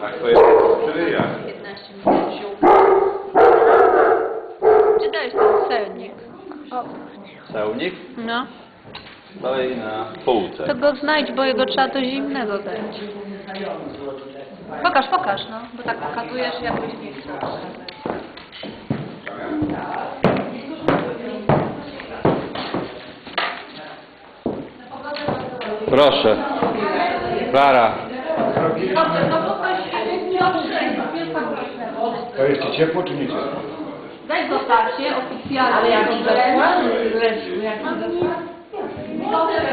Tak to jest, czyli jak? 15 minut ziół. Gdzie dajesz ten sernik? O. Sełnik? No. Dalej na półce. To go znajdź, bo jego trzeba to zimnego dać. Pokaż, no. Bo tak pokazujesz, jakbyś nie chciał. Proszę. Klara. To jest ci ciepło czy nie ciepło? Daj go tacie oficjalnie. Ale jak on zasłany, jak on zasłany.